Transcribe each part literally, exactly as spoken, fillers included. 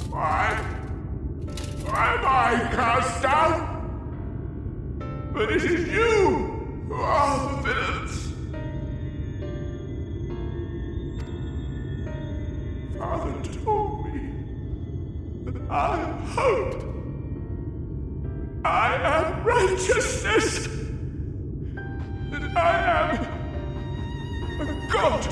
Why? Why am I cast down? But it is you who are the villains. Father told me that I am hope. I am righteousness. That I am a god.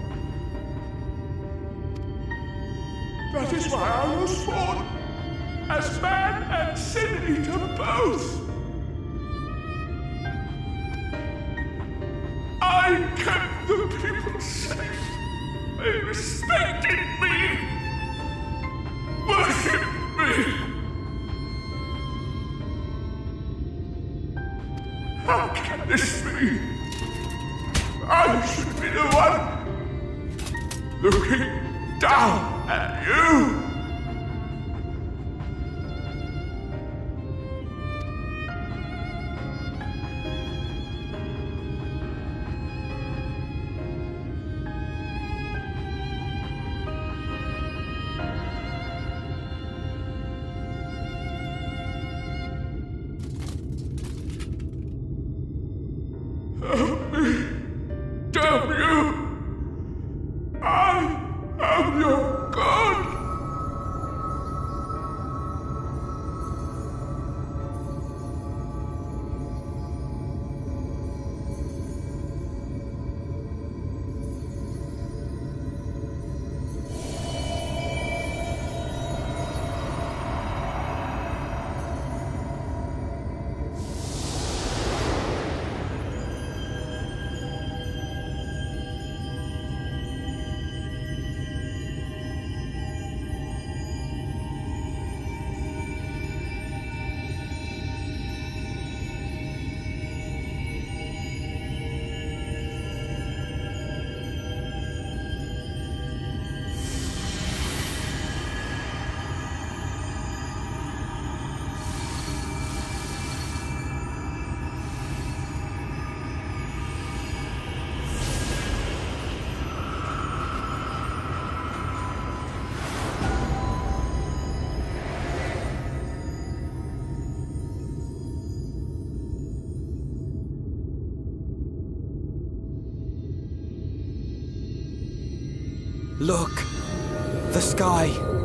That is why I was born as man and sin eater both. I kept the people safe. They respected me, worshipped me. How can this be? I should be the one looking down at you. Help me! Damn you! I am your God! Look! The sky!